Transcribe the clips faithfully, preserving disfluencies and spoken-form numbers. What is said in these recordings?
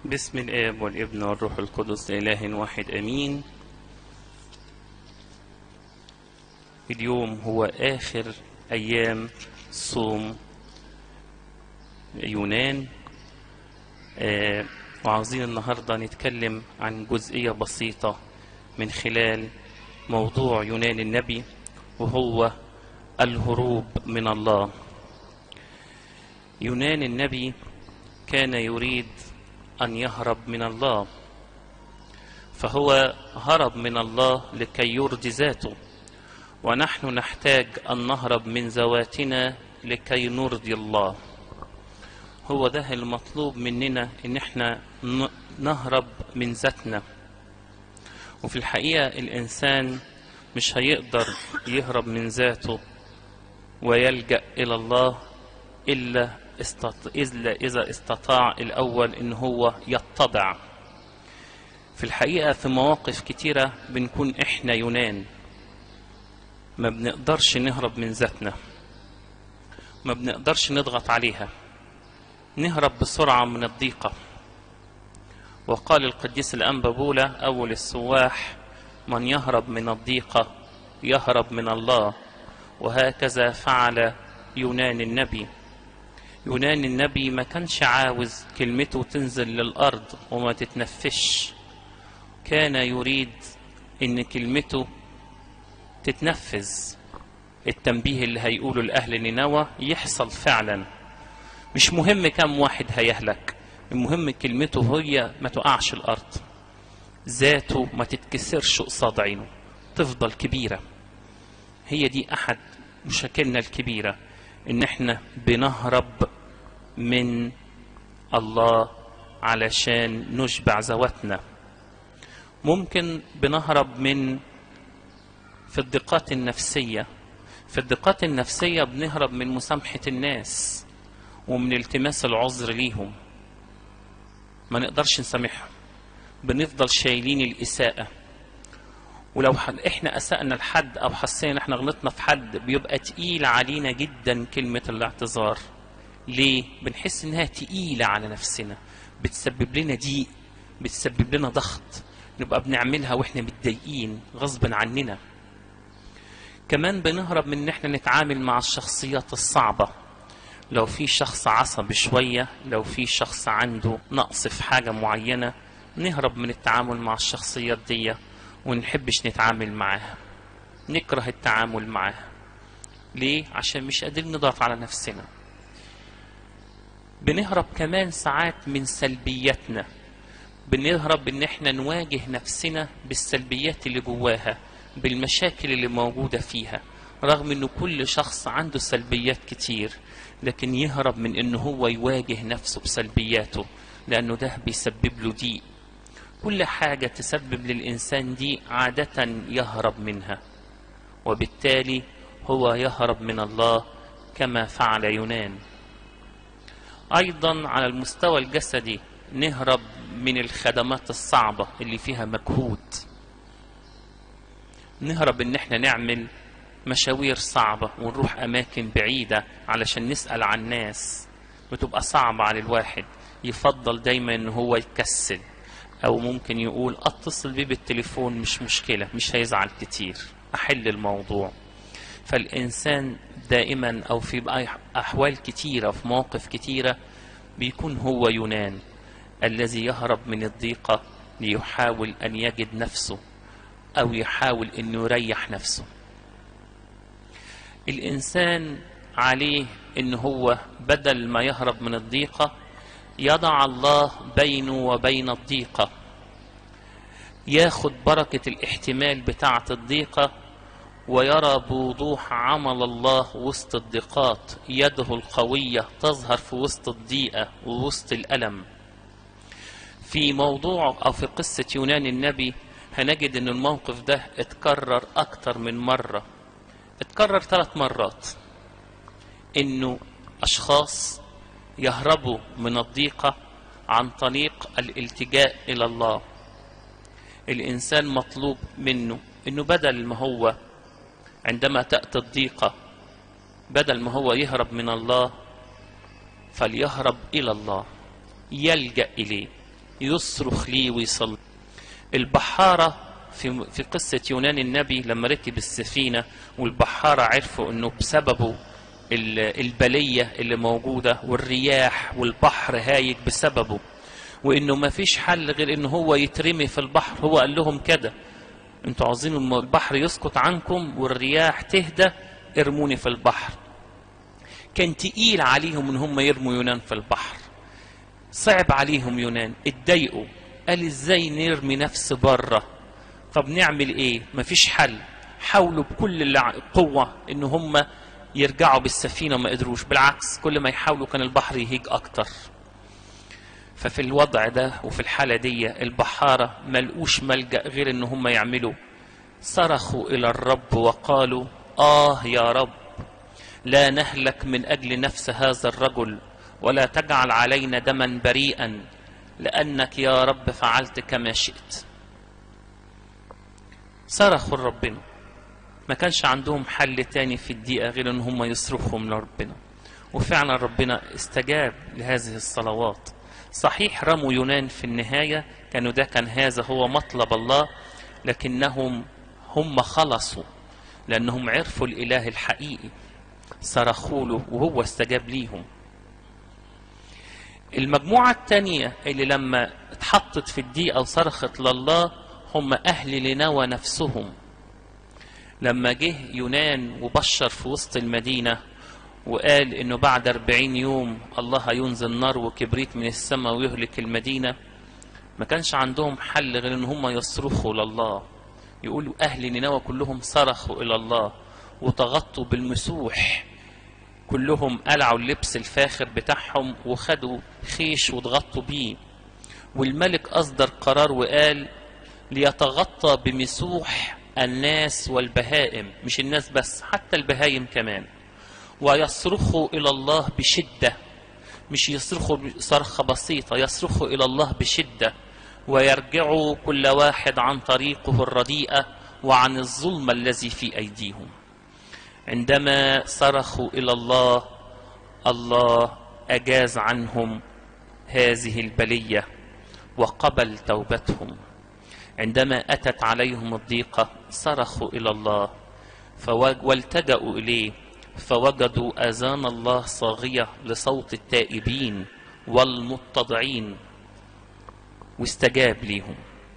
باسم الآب والابن والروح القدس إله واحد أمين. اليوم هو آخر أيام صوم يونان، آه وعاوزين النهاردة نتكلم عن جزئية بسيطة من خلال موضوع يونان النبي، وهو الهروب من الله. يونان النبي كان يريد أن يهرب من الله، فهو هرب من الله لكي يرضي ذاته، ونحن نحتاج أن نهرب من ذواتنا لكي نرضي الله. هو ده المطلوب مننا، إن احنا نهرب من ذاتنا. وفي الحقيقة الإنسان مش هيقدر يهرب من ذاته ويلجأ إلى الله إلا إذا استطاع الأول إن هو يتضع. في الحقيقة في مواقف كتيرة بنكون إحنا يونان، ما بنقدرش نهرب من ذاتنا، ما بنقدرش نضغط عليها، نهرب بسرعة من الضيقة. وقال القديس الأنبا بولا أول السواح: من يهرب من الضيقة يهرب من الله. وهكذا فعل يونان النبي. يونان النبي ما كانش عاوز كلمته تنزل للأرض وما تتنفش، كان يريد إن كلمته تتنفذ. التنبيه اللي هيقوله لأهل نينوى يحصل فعلا. مش مهم كم واحد هيهلك، المهم كلمته هي ما تقعش الأرض، ذاته ما تتكسرش قصاد عينه، تفضل كبيرة. هي دي أحد مشاكلنا الكبيرة، إن احنا بنهرب من الله علشان نشبع ذواتنا. ممكن بنهرب من في الضيقات النفسية. في الضيقات النفسية بنهرب من مسامحة الناس ومن التماس العذر ليهم، ما نقدرش نسامحهم، بنفضل شايلين الإساءة. ولو احنا أسأنا لحد أو حسينا احنا غلطنا في حد، بيبقى تقيل علينا جدا كلمة الاعتذار. ليه؟ بنحس انها تقيلة على نفسنا، بتسبب لنا ضيق، بتسبب لنا ضغط، نبقى بنعملها واحنا متضايقين غصبا عننا. كمان بنهرب من ان احنا نتعامل مع الشخصيات الصعبة. لو في شخص عصبي شوية، لو في شخص عنده نقص في حاجة معينة، نهرب من التعامل مع الشخصيات دي ونحبش نتعامل معاها، نكره التعامل معاها. ليه؟ عشان مش قادرين نضغط على نفسنا. بنهرب كمان ساعات من سلبياتنا، بنهرب ان احنا نواجه نفسنا بالسلبيات اللي جواها، بالمشاكل اللي موجودة فيها، رغم ان كل شخص عنده سلبيات كتير، لكن يهرب من انه هو يواجه نفسه بسلبياته، لانه ده بيسبب له ضيق. كل حاجة تسبب للإنسان دي عادة يهرب منها، وبالتالي هو يهرب من الله كما فعل يونان. أيضا على المستوى الجسدي نهرب من الخدمات الصعبة اللي فيها مجهود، نهرب ان احنا نعمل مشاوير صعبة ونروح أماكن بعيدة علشان نسأل عن ناس، بتبقى صعبة على الواحد. يفضل دايما ان هو يكسل، او ممكن يقول اتصل بيه بالتليفون مش مشكلة، مش هيزعل كتير، احل الموضوع. فالانسان دائما او في احوال كتيرة، في مواقف كتيرة، بيكون هو يونان الذي يهرب من الضيقة ليحاول ان يجد نفسه، او يحاول انه يريح نفسه. الانسان عليه ان هو بدل ما يهرب من الضيقة يضع الله بينه وبين الضيقة، ياخد بركة الاحتمال بتاعة الضيقة، ويرى بوضوح عمل الله وسط الضيقات. يده القوية تظهر في وسط الضيقة ووسط الألم. في موضوع أو في قصة يونان النبي هنجد ان الموقف ده اتكرر أكتر من مرة، اتكرر ثلاث مرات، انه أشخاص يهربوا من الضيقة عن طريق الالتجاء إلى الله. الإنسان مطلوب منه إنه بدل ما هو عندما تأتي الضيقة، بدل ما هو يهرب من الله، فليهرب إلى الله، يلجأ إليه. يصرخ ليه ويصلي. البحارة في في قصة يونان النبي لما ركب السفينة والبحارة عرفوا انه بسببه البلية اللي موجودة والرياح والبحر هايج بسببه، وانه ما فيش حل غير انه هو يترمي في البحر. هو قال لهم كده: انتوا عاوزين البحر يسكت عنكم والرياح تهدى، ارموني في البحر. كان تقيل عليهم ان هم يرموا يونان في البحر، صعب عليهم يونان، اتضايقوا، قال ازاي نرمي نفس بره؟ طب نعمل ايه؟ مفيش حل. حاولوا بكل القوة ان هم يرجعوا بالسفينة وما قدروش، بالعكس كل ما يحاولوا كان البحر يهيج اكتر. ففي الوضع ده وفي الحالة دي البحارة ملقوش ملجأ غير ان هم يعملوا، صرخوا الى الرب وقالوا: آه يا رب، لا نهلك من اجل نفس هذا الرجل، ولا تجعل علينا دما بريئا، لانك يا رب فعلت كما شئت. صرخوا لربنا، ما كانش عندهم حل تاني في الدقيقة غير ان هم يصرخوا من ربنا، وفعلا ربنا استجاب لهذه الصلوات. صحيح رموا يونان في النهاية، كانوا ده كان هذا هو مطلب الله، لكنهم هم خلصوا لأنهم عرفوا الإله الحقيقي، صرخوا له وهو استجاب ليهم. المجموعة التانية اللي لما اتحطت في الضيقة وصرخت لله هم أهل نينوى نفسهم. لما جه يونان وبشر في وسط المدينة وقال انه بعد أربعين يوم الله هينزل نار وكبريت من السماء ويهلك المدينة، ما كانش عندهم حل غير ان هم يصرخوا لله. يقولوا اهل نينوى كلهم صرخوا الى الله وتغطوا بالمسوح، كلهم قلعوا اللبس الفاخر بتاعهم وخدوا خيش وتغطوا بيه. والملك اصدر قرار وقال: ليتغطى بمسوح الناس والبهائم، مش الناس بس، حتى البهائم كمان، ويصرخوا إلى الله بشدة، مش يصرخوا صرخة بسيطة، يصرخوا إلى الله بشدة، ويرجعوا كل واحد عن طريقه الرديئة وعن الظلم الذي في أيديهم. عندما صرخوا إلى الله، الله أجاز عنهم هذه البلية وقبل توبتهم. عندما أتت عليهم الضيقة صرخوا إلى الله والتجأوا إليه، فوجدوا آذان الله صاغية لصوت التائبين والمتضعين واستجاب ليهم.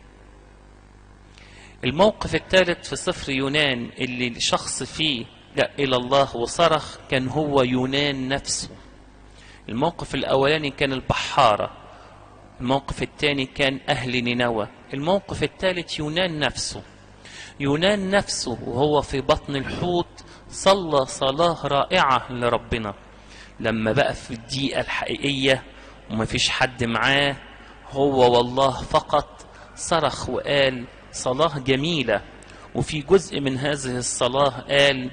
الموقف الثالث في سفر يونان اللي الشخص فيه جاء إلى الله وصرخ كان هو يونان نفسه. الموقف الأولاني كان البحارة، الموقف الثاني كان أهل نينوى، الموقف الثالث يونان نفسه. يونان نفسه وهو في بطن الحوت صلى صلاة رائعة لربنا. لما بقى في الضيقة الحقيقية ومفيش حد معاه، هو والله فقط، صرخ وقال صلاة جميلة. وفي جزء من هذه الصلاة قال: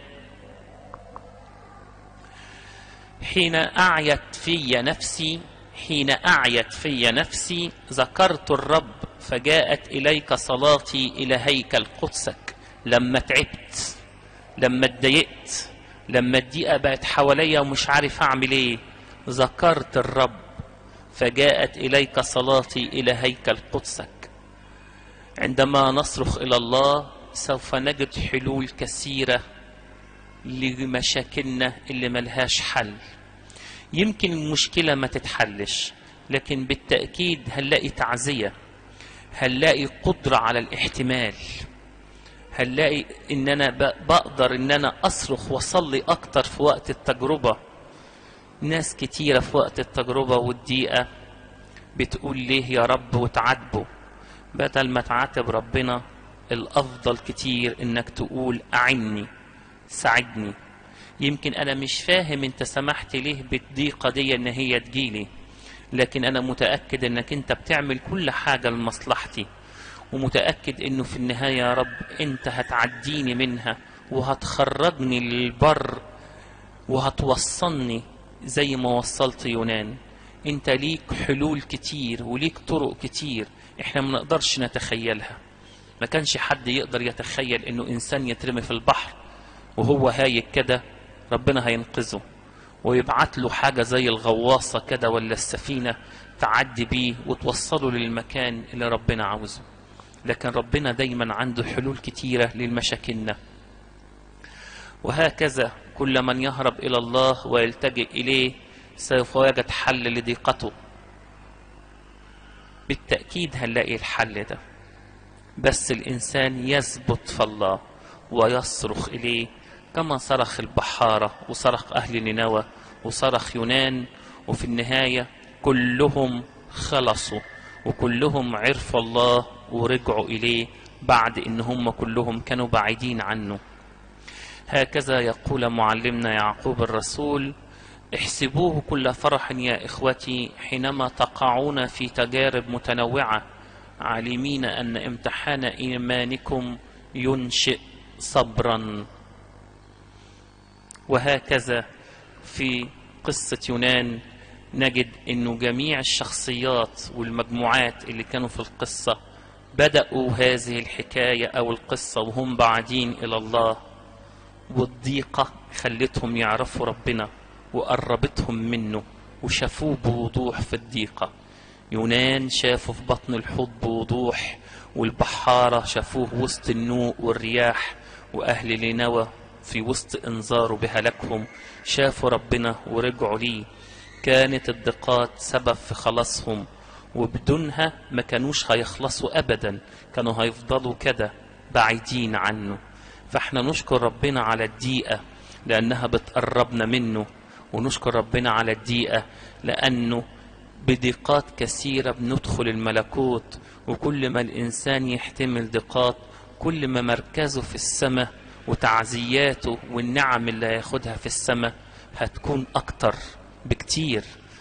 حين أعيت في نفسي حين أعيت في نفسي ذكرت الرب، فجاءت إليك صلاتي إلى هيكل قدسك. لما تعبت، لما اتضايقت، لما الضيقة بقت حواليا ومش عارف أعمل إيه، ذكرت الرب فجاءت إليك صلاتي إلى هيكل قدسك. عندما نصرخ إلى الله سوف نجد حلول كثيرة لمشاكلنا اللي ملهاش حل. يمكن المشكلة ما تتحلش، لكن بالتأكيد هنلاقي تعزية، هنلاقي قدرة على الاحتمال، هنلاقي ان انا بقدر ان انا اصرخ واصلي اكتر في وقت التجربة. ناس كتيرة في وقت التجربة والضيقة بتقول ليه يا رب وتعاتبه، بدل ما تعاتب ربنا الافضل كتير انك تقول اعني، ساعدني. يمكن انا مش فاهم انت سمحت ليه بالضيقة دي ان هي تجيلي، لكن انا متأكد انك انت بتعمل كل حاجة لمصلحتي، ومتأكد انه في النهاية يا رب انت هتعديني منها وهتخرجني للبر وهتوصلني زي ما وصلت يونان. انت ليك حلول كتير وليك طرق كتير احنا ما نقدرش نتخيلها. ما كانش حد يقدر يتخيل انه انسان يترمي في البحر وهو هايج كده ربنا هينقذه ويبعت له حاجة زي الغواصة كده ولا السفينة تعدي بيه وتوصله للمكان اللي ربنا عاوزه. لكن ربنا دايما عنده حلول كتيرة للمشاكلنا. وهكذا كل من يهرب إلى الله ويلتجئ إليه سوف يجد حل لضيقته. بالتأكيد هنلاقي الحل ده، بس الإنسان يثبت في الله ويصرخ إليه كما صرخ البحارة وصرخ أهل نينوى وصرخ يونان، وفي النهاية كلهم خلصوا وكلهم عرفوا الله ورجعوا إليه بعد إن هم كلهم كانوا بعيدين عنه. هكذا يقول معلمنا يعقوب الرسول: احسبوه كل فرح يا إخوتي حينما تقعون في تجارب متنوعة، عالمين أن امتحان إيمانكم ينشئ صبرا. وهكذا في قصة يونان نجد أنه جميع الشخصيات والمجموعات اللي كانوا في القصة بدأوا هذه الحكاية أو القصة وهم بعيدين إلى الله، والضيقة خلتهم يعرفوا ربنا وقربتهم منه وشافوه بوضوح في الضيقة. يونان شافوا في بطن الحوت بوضوح، والبحارة شافوه وسط النوء والرياح، وأهل نينوى في وسط انذاره بهلاكهم شافوا ربنا ورجعوا ليه. كانت الضيقات سبب في خلاصهم، وبدونها ما كانوش هيخلصوا أبدا، كانوا هيفضلوا كده بعيدين عنه. فاحنا نشكر ربنا على الضيقة لأنها بتقربنا منه، ونشكر ربنا على الضيقة لأنه بضيقات كثيرة بندخل الملكوت. وكل ما الإنسان يحتمل ضيقات كل ما مركزه في السماء وتعزياته والنعم اللي هياخدها في السماء هتكون أكتر بكتير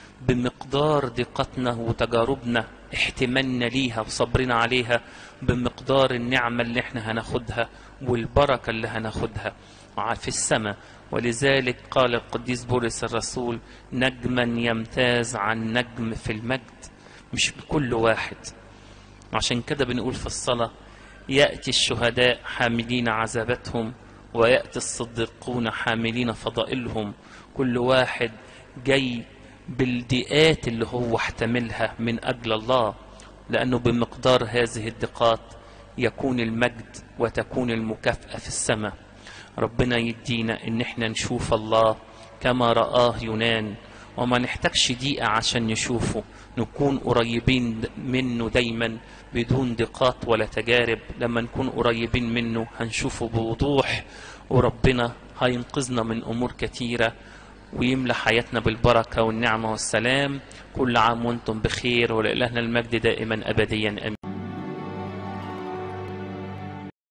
بمقدار ضيقتنا وتجاربنا احتمالنا ليها وصبرنا عليها، بمقدار النعمة اللي احنا هناخدها والبركة اللي هناخدها في السماء. ولذلك قال القديس بولس الرسول: نجما يمتاز عن نجم في المجد. مش بكل واحد. عشان كده بنقول في الصلاة: يأتي الشهداء حاملين عذاباتهم ويأتي الصديقون حاملين فضائلهم. كل واحد جاي بالضيقات اللي هو احتملها من أجل الله، لأنه بمقدار هذه الضيقات يكون المجد وتكون المكافأة في السماء. ربنا يدينا ان احنا نشوف الله كما رآه يونان، وما نحتاجش دقيقة عشان نشوفه، نكون قريبين منه دايما بدون ضيقات ولا تجارب. لما نكون قريبين منه هنشوفه بوضوح، وربنا هينقذنا من امور كتيرة ويملى حياتنا بالبركة والنعمة والسلام. كل عام وانتم بخير، ولإلهنا المجد دائما أبديا. أمين.